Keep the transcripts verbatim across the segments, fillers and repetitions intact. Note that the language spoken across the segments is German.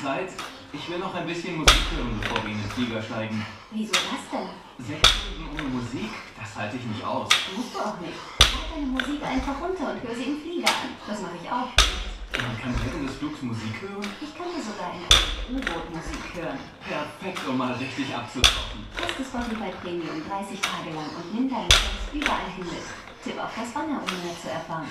Zeit? Ich will noch ein bisschen Musik hören, bevor wir in den Flieger steigen. Wieso das denn? Sechs Stunden ohne Musik? Das halte ich nicht aus. Musst du auch nicht. Lade deine Musik einfach runter und hör sie im Flieger an. Das mache ich auch. Man kann während des Flugs Musik hören? Ich kann dir sogar eine U-Boot-Musik hören. Perfekt, um mal richtig abzutauchen. Teste Spotify Premium dreißig Tage lang und nimm deine Songs überall hin mit. Tipp auf das Banner, um mehr zu erfahren.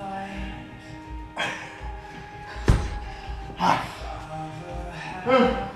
Huh.